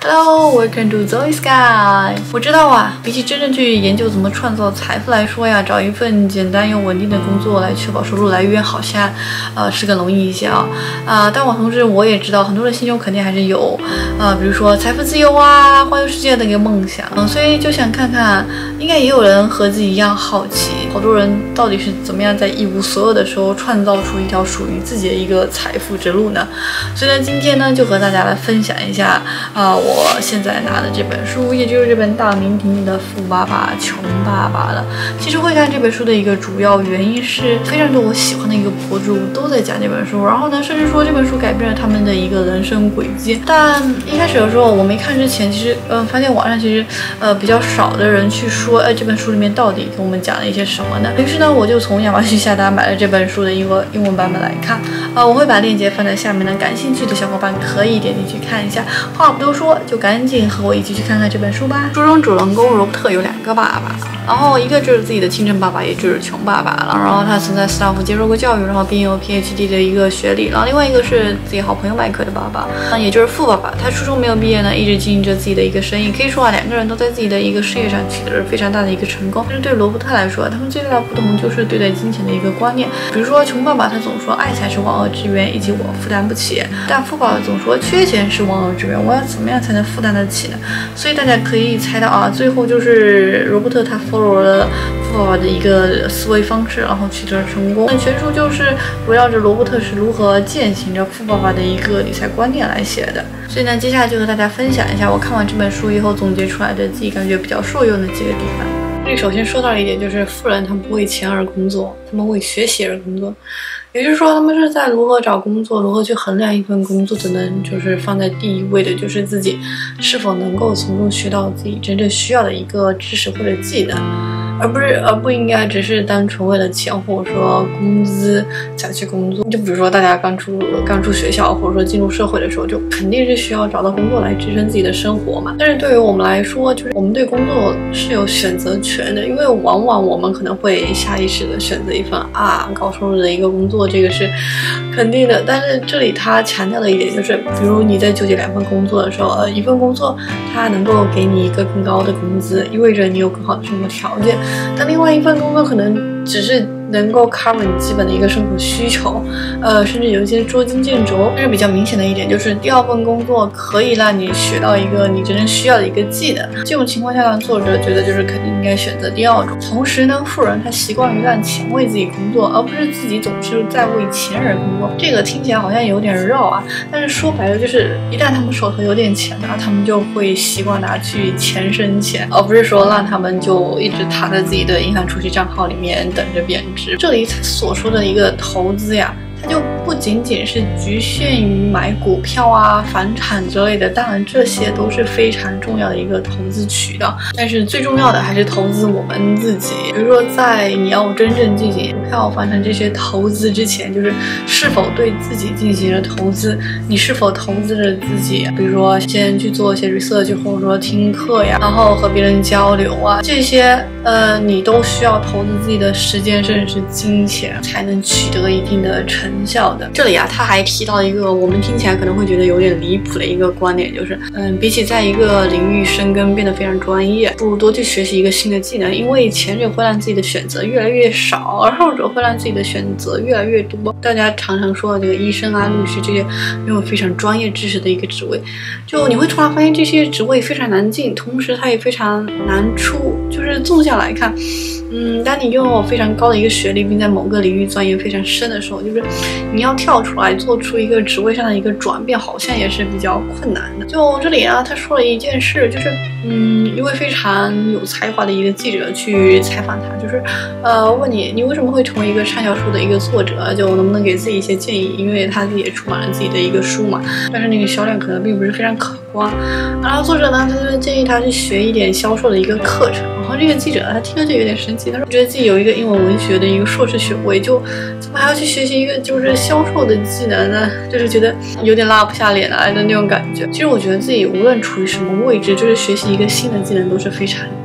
Hello, welcome to Zoe Sky。我知道啊，比起真正去研究怎么创造财富来说呀，找一份简单又稳定的工作来确保收入来源，好像是更容易一些但我同时我也知道，很多人心中肯定还是有比如说财富自由啊、环游世界的一个梦想。所以就想看看，应该也有人和自己一样好奇，好多人到底是怎么样在一无所有的时候创造出一条属于自己的一个财富之路呢？所以呢，今天呢就和大家来分享一下我现在拿的这本书，也就是这本大名鼎鼎的《富爸爸穷爸爸》了。其实会看这本书的一个主要原因是，非常多我喜欢的一个博主都在讲这本书，然后呢，甚至说这本书改变了他们的一个人生轨迹。但一开始的时候我没看之前，其实发现网上其实比较少的人去说，这本书里面到底给我们讲了一些什么呢？于是呢，我就从亚马逊下单买了这本书的一个英文版本来看。我会把链接放在下面呢，感兴趣的小伙伴可以点进去看一下。话不多说，就赶紧和我一起去看看这本书吧。书中主人公罗伯特有2个爸爸，然后一个就是自己的亲生爸爸，也就是穷爸爸了。然后他曾在斯坦福接受过教育，然后并有 PhD 的一个学历。然后另外一个是自己好朋友麦克的爸爸，也就是富爸爸。他初中没有毕业呢，一直经营着自己的一个生意。可以说2个人都在自己的一个事业上取得了非常大的一个成功。但是对罗伯特来说，他们最大的不同就是对待金钱的一个观念。比如说穷爸爸他总说爱才是万恶之源，以及我负担不起；但富爸爸总说缺钱是万恶之源，我要怎么样才能负担得起呢？所以大家可以猜到最后就是罗伯特他 follow 了富爸爸的一个思维方式，然后取得了成功。那全书就是围绕着罗伯特是如何践行着富爸爸的一个理财观念来写的。所以呢，接下来就和大家分享一下我看完这本书以后总结出来的自己感觉比较受用的几个地方。这里首先说到一点，就是富人他们不为钱而工作，他们为学习而工作。也就是说，他们是在如何找工作，如何去衡量一份工作的呢？就是放在第一位的，就是自己是否能够从中学到自己真正需要的一个知识或者技能，而不应该只是单纯为了钱或者说工资才去工作。就比如说大家刚出学校或者说进入社会的时候，就肯定是需要找到工作来支撑自己的生活嘛。但是对于我们来说，就是我们对工作是有选择权的，因为往往我们可能会下意识的选择一份高收入的一个工作，这个是肯定的。但是这里他强调的一点就是，比如你在纠结2份工作的时候，一份工作它能够给你一个更高的工资，意味着你有更好的生活条件，但另外一份工作可能只是能够 cover 你基本的一个生活需求，甚至有一些捉襟见肘。但是比较明显的一点就是，第2份工作可以让你学到一个你真正需要的一个技能。这种情况下呢，作者觉得就是肯定应该选择第2种。同时呢，富人他习惯于让钱为自己工作，而不是自己总是在为钱而工作。这个听起来好像有点绕但是说白了就是，一旦他们手头有点钱呢，他们就会习惯拿去钱生钱，而不是说让他们就一直躺在自己的银行储蓄账号里面等着贬值。这里他所说的一个投资呀，它就不仅仅是局限于买股票房产之类的，当然这些都是非常重要的一个投资渠道，但是最重要的还是投资我们自己。比如说在你要真正进行股票房产这些投资之前，就是是否对自己进行了投资，你是否投资了自己，比如说先去做一些 research， 或者说听课呀，然后和别人交流这些你都需要投资自己的时间甚至是金钱才能取得一定的成效的。这里他还提到一个我们听起来可能会觉得有点离谱的一个观点，就是比起在一个领域深耕变得非常专业，不如多去学习一个新的技能，因为前者会让自己的选择越来越少，而后者会让自己的选择越来越多。大家常常说的这个医生律师这些拥有非常专业知识的一个职位，就你会突然发现这些职位非常难进，同时它也非常难出。就是纵向来看，当你拥有非常高的一个学历，并在某个领域钻研非常深的时候，就是你要跳出来做出一个职位上的一个转变，好像也是比较困难的。就这里他说了一件事，就是一位非常有才华的一个记者去采访他，就是问你为什么会成为一个畅销书的一个作者，就能不能给自己一些建议，因为他自己也出版了自己的一个书嘛，但是那个销量可能并不是非常可观。然后作者呢，他就建议他去学一点销售的一个课程。然后这个记者他听了就有点生气，他说觉得自己有一个英文文学的一个硕士学位，就怎么还要去学习一个就是销售的技能呢？就是觉得有点拉不下脸来的那种感觉。其实我觉得自己无论处于什么位置，就是学习一个新的技能都是非常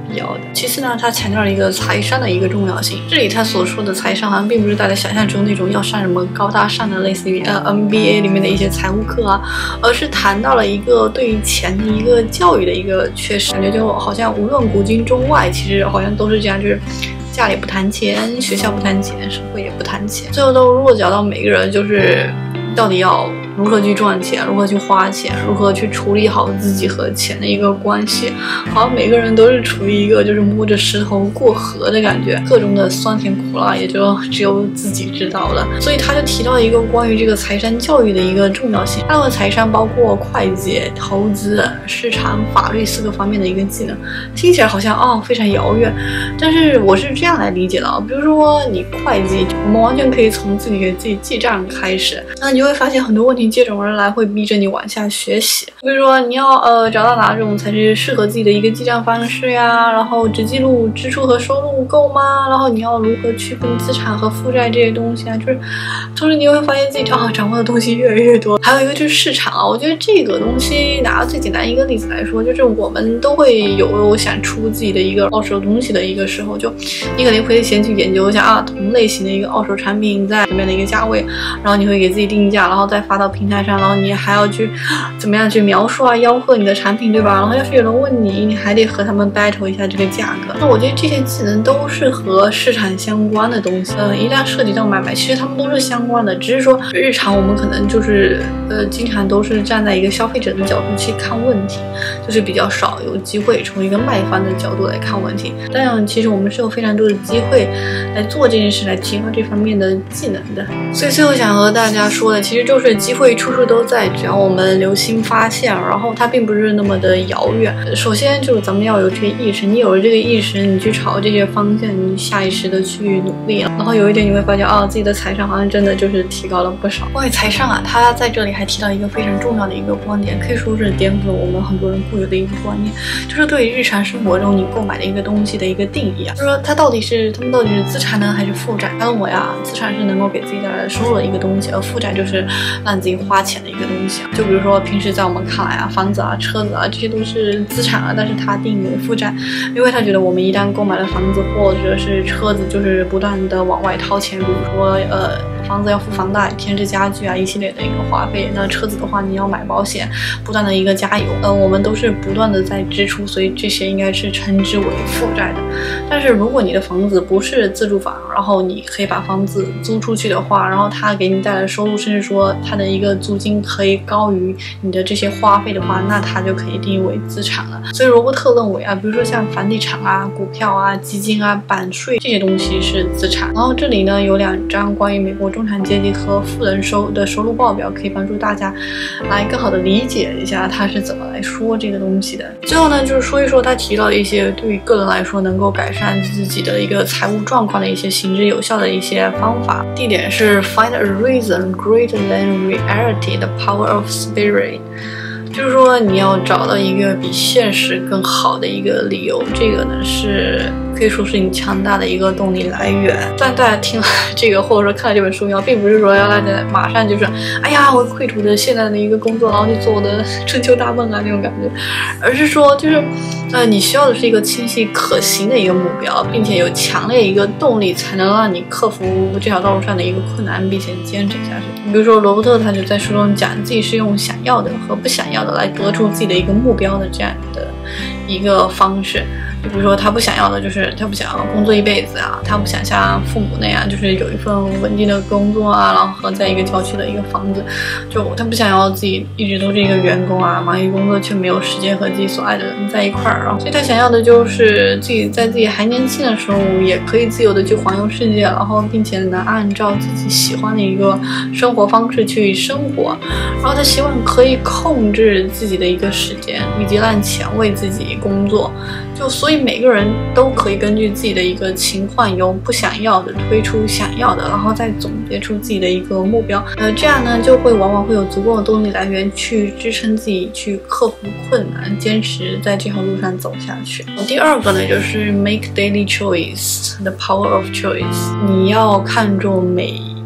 要的。其次呢，他强调了一个财商的一个重要性。这里他所说的财商好像并不是大家想象中那种要上什么高大上的类似于MBA 里面的一些财务课啊，而是谈到了一个对于钱的一个教育的一个缺失。感觉就好像无论古今中外，其实好像都是这样，就是家里不谈钱，学校不谈钱，社会也不谈钱，最后都落脚到每个人就是到底要如何去赚钱，如何去花钱，如何去处理好自己和钱的一个关系。好像每个人都是处于一个就是摸着石头过河的感觉，各种的酸甜苦辣也就只有自己知道了。所以他就提到一个关于这个财商教育的一个重要性。他的财商包括会计、投资、市场、法律4个方面的一个技能。听起来好像非常遥远，但是我是这样来理解的啊。比如说你会计，我们完全可以从自己给自己记账开始，那你会发现很多问题接踵而来，会逼着你往下学习。比如说你要找到哪种才是适合自己的一个记账方式呀，然后只记录支出和收入够吗？然后你要如何区分资产和负债这些东西啊？就是同时你会发现自己掌握的东西越来越多。还有一个就是市场啊，我觉得这个东西拿最简单一个例子来说，就是我们都会有想出自己的一个二手东西的一个时候，就你肯定会先去研究一下同类型的一个二手产品在里面的一个价位，然后你会给自己定价，然后再发到平台上，然后你还要去怎么样去描述吆喝你的产品，对吧？然后要是有人问你，你还得和他们 battle 一下这个价格。那我觉得这些技能都是和市场相关的东西。一旦涉及到买卖，其实他们都是相关的，只是说日常我们可能就是经常都是站在一个消费者的角度去看问题，就是比较少有机会从一个卖方的角度来看问题。当然，其实我们是有非常多的机会来做这件事，来提高这方面的技能的。所以最后想和大家说的，其实就是机会处处都在，只要我们留心发现，然后它并不是那么的遥远。首先就是咱们要有这个意识，你有了这个意识，你去朝这些方向，你下意识的去努力，然后有一点你会发现自己的财商好像真的就是提高了不少。关于财商他在这里还提到一个非常重要的一个观点，可以说是颠覆了我们很多人固有的一个观念，就是对于日常生活中你购买的一个东西的一个定义就是说他们到底是资产呢还是负债？他认为资产是能够给自己带来收入的一个东西，而负债就是让自己花钱的一个东西。就比如说平时在我们看来房子车子这些都是资产但是他定义为负债，因为他觉得我们一旦购买了房子或者是车子，就是不断的往外掏钱，比如说房子要付房贷、添置家具一系列的一个花费。那车子的话，你要买保险，不断的一个加油。我们都是不断的在支出，所以这些应该是称之为负债的。但是如果你的房子不是自住房，然后你可以把房子租出去的话，然后它给你带来的收入，甚至说它的一个租金可以高于你的这些花费的话，那它就可以定义为资产了。所以罗伯特认为比如说像房地产股票基金版税这些东西是资产。然后这里呢有2张关于美国中产阶级和富人的收入报表，可以帮助大家来更好的理解一下他是怎么来说这个东西的。最后呢就是说一说他提到的一些对于个人来说能够改善自己的一个财务状况的一些行之有效的一些方法。第一点是 Find a reason greater than reality, the power of spirit。就是说你要找到一个比现实更好的一个理由，这个呢是可以说是你强大的一个动力来源。但大家听了这个或者说看了这本书并不是说要大家马上就是我愧吐着现在的一个工作，然后去做我的春秋大梦那种感觉，而是说就是你需要的是一个清晰可行的一个目标，并且有强烈一个动力，才能让你克服这条道路上的一个困难，并且坚持下去。比如说罗伯特他就在书中讲自己是用想要的和不想要的来得出自己的一个目标的这样的一个方式。就比如说他不想要的就是他不想要工作一辈子他不想像父母那样就是有一份稳定的工作然后和在一个郊区的一个房子，就他不想要自己一直都是一个员工忙于工作却没有时间和自己所爱的人在一块儿。所以他想要的就是自己在自己还年轻的时候也可以自由的去环游世界，然后并且能按照自己喜欢的一个生活方式去生活。然后他希望可以控制自己的一个时间，以及让钱为自己工作。所以每个人都可以根据自己的一个情况，由不想要的推出想要的，然后再总结出自己的一个目标。这样呢就会往往会有足够的动力来源去支撑自己去克服困难，坚持在这条路上走下去。第二个呢就是 make daily choice, the power of choice。 你要看重每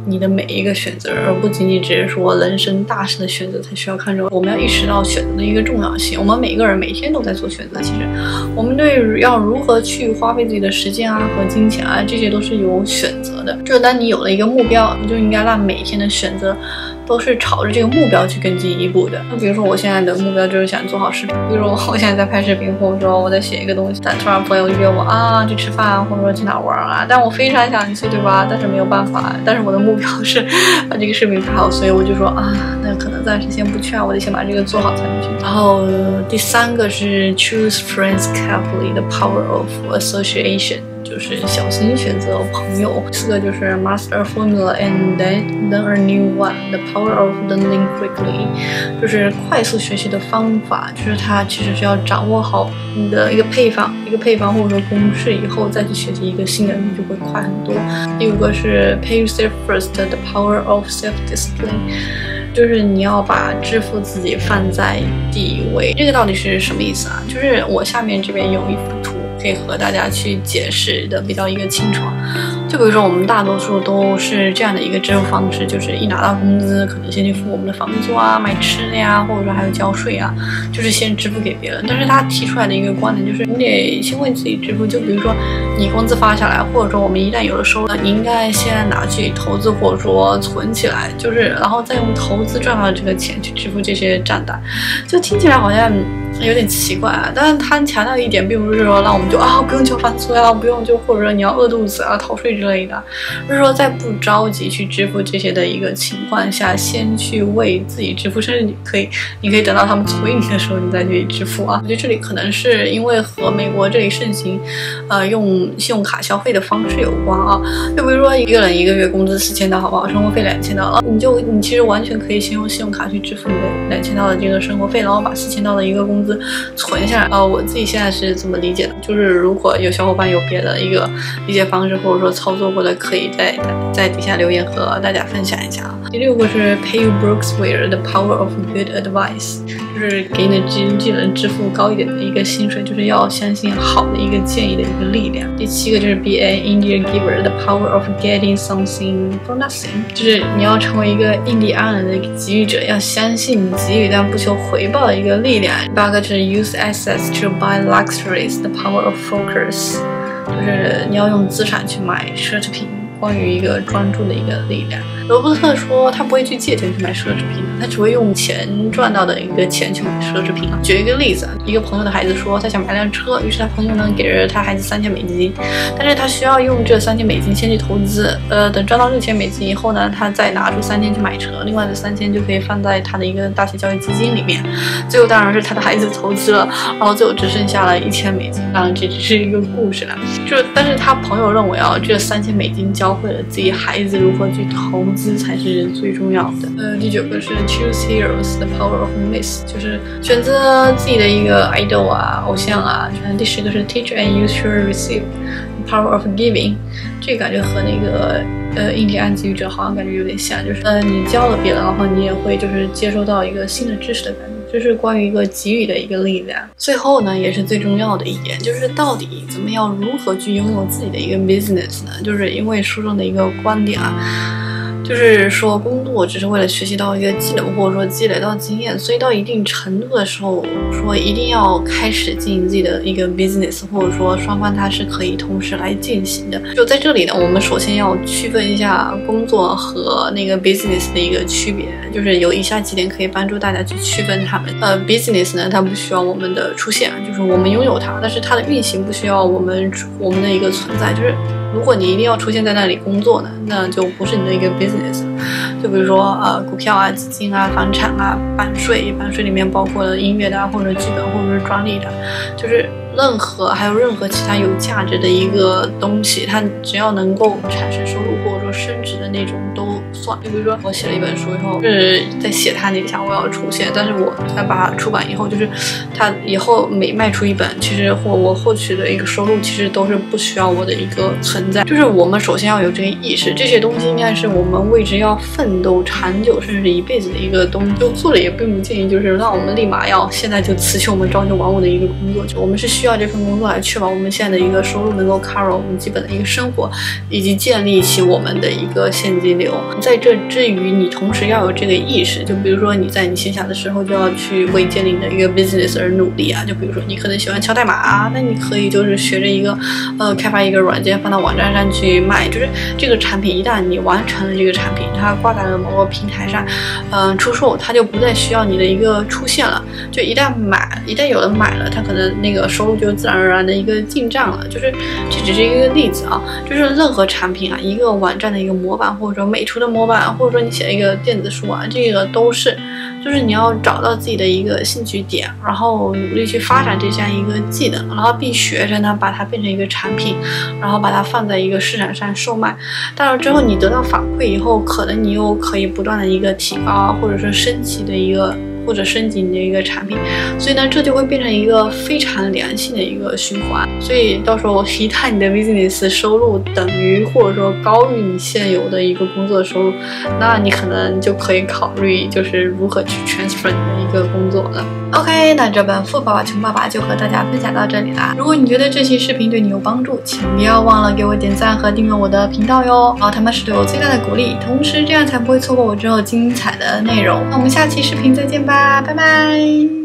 你的每一个选择，而不仅仅只是说人生大事的选择才需要看重。我们要意识到选择的一个重要性。我们每一个人每天都在做选择，其实我们对要如何去花费自己的时间啊和金钱啊，这些都是有选择的。就是当你有了一个目标，你就应该让每天的选择都是朝着这个目标去更进一步的。那比如说我现在的目标就是想做好视频，比如说我现在在拍视频，或者说我在写一个东西，但突然朋友约我啊去吃饭，或者说去哪玩啊，但我非常想去，对吧？但是没有办法，但是我的目标是把这个视频拍好，所以我就说啊，那可能暂时先不去啊，我得先把这个做好才能去。然后第3个是 choose friends carefully, the power of association。就是小心选择朋友。4个就是 master a formula and then learn a new one, the power of learning quickly， 就是快速学习的方法，就是它其实是要掌握好你的一个配方或者说公式以后再去学习一个新的，你就会快很多。第5个是 pay yourself first, the power of self-discipline，就是你要把支付自己放在第一位。这个到底是什么意思啊？就是我下面这边有一幅图可以和大家去解释的比较一个清楚。就比如说我们大多数都是这样的一个支付方式，就是一拿到工资可能先去付我们的房租啊、买吃的呀，或者说还有交税啊，就是先支付给别人。但是他提出来的一个观点就是你得先为自己支付。就比如说你工资发下来，或者说我们一旦有了收入，你应该先拿去投资或者说存起来，就是然后再用投资赚到的这个钱去支付这些账单。就听起来好像有点奇怪啊，但是他强调一点，并不是说让我们就不用交房租啊，不用就或者说你要饿肚子啊、逃税之类的，就是说在不着急去支付这些的一个情况下，先去为自己支付，甚至你可以等到他们催你的时候，你再去支付啊。我觉得这里可能是因为和美国这里盛行，用信用卡消费的方式有关啊。就比如说一个人一个月工资4000刀，好不好？生活费2000刀了，你其实完全可以先用信用卡去支付你的2000刀的这个生活费，然后把4000刀的一个工资存下来。我自己现在是这么理解的，就是如果有小伙伴有别的一个理解方式或者说操作过的，可以在底下留言和大家分享一下。第6个是 pay your brooks with the power of good advice， 就是给你的经纪人支付高一点的一个薪水，就是要相信好的一个建议的一个力量。第7个就是 be an Indian giver, the power of getting something for nothing， 就是你要成为一个印第安人的一个给予者，要相信给予但不求回报的一个力量。第8个就是 use assets to buy luxuries, the power of focus， 就是你要用资产去买奢侈品，关于一个专注的一个力量。罗伯特说他不会去借钱去买奢侈品，他只会用钱赚到的一个钱去买奢侈品。举一个例子，一个朋友的孩子说他想买辆车，于是他朋友呢给了他孩子3000美金，但是他需要用这3000美金先去投资，等赚到6000美金以后呢，他再拿出3000去买车，另外的3000就可以放在他的一个大学教育基金里面。最后当然是他的孩子投资了，然后最后只剩下了1000美金。当然这只是一个故事了，但是他朋友认为这3000美金教会了自己孩子如何去投资才是最重要的。第9个是 choose heroes, the power of myth， 就是选择自己的一个 idol 啊、偶像啊。第10个是 teach and you should receive, the power of giving， 这个感觉和那个印第安给予者好像感觉有点像，就是你教了别人，然后你也会就是接收到一个新的知识的感觉。这是关于一个给予的一个力量。最后呢，也是最重要的一点，就是到底怎么样如何去拥有自己的一个 business 呢？就是因为书中的一个观点啊，就是说工作只是为了学习到一个技能，或者说积累到经验，所以到一定程度的时候，说一定要开始经营自己的一个 business， 或者说双方它是可以同时来进行的。就在这里呢，我们首先要区分一下工作和那个 business 的一个区别，就是有以下几点可以帮助大家去区分它们。business 呢，它不需要我们的出现，就是我们拥有它，但是它的运行不需要我们的一个存在，就是如果你一定要出现在那里工作呢，那就不是你的一个 business。就比如说股票啊、基金啊、房产啊、版税里面包括了音乐的或者剧本或者是专利的，就是任何其他有价值的一个东西，它只要能够产生收入或者说升值的那种，都算。就比如说我写了一本书以后，是在写它那一项我要出现，但是我在把它出版以后，就是它以后每卖出一本，其实我获取的一个收入，其实都是不需要我的一个存在。就是我们首先要有这个意识，这些东西应该是我们为之要奋斗长久甚至一辈子的一个东西。就作者也并不建议就是让我们立马要现在就辞去我们朝九晚五的一个工作，就我们是需要这份工作来确保我们现在的一个收入能够 cover 我们基本的一个生活，以及建立起我们的一个现金流。在这之余，你同时要有这个意识，就比如说你在你闲暇的时候就要去为建立你的一个 business 而努力啊。就比如说你可能喜欢敲代码啊，那你可以就是学着一个开发一个软件放到网站上去卖，就是这个产品一旦你完成了这个产品，它挂在了某个平台上出售，它就不再需要你的一个出现了。就一旦有人买了，它可能那个收入就自然而然的一个进账了。就是这只是一个例子啊，就是任何产品啊，一个网站的一个模板，或者说美图的模板，或者说你写一个电子书啊，这个都是就是你要找到自己的一个兴趣点，然后努力去发展这项一个技能，然后并学着呢把它变成一个产品，然后把它放在一个市场上售卖。到了之后你得到反馈以后，可能你又可以不断的一个提高，或者说升级的一个或者升级你的一个产品，所以呢这就会变成一个非常良性的一个循环。所以到时候一旦你的 business 收入等于或者说高于你现有的一个工作收入，那你可能就可以考虑就是如何去 transfer 你的一个工作了。 OK， 那这本《富爸爸穷爸爸》就和大家分享到这里啦。如果你觉得这期视频对你有帮助，请不要忘了给我点赞和订阅我的频道哟，然后他们是对我最大的鼓励，同时这样才不会错过我之后精彩的内容。那我们下期视频再见吧，拜拜。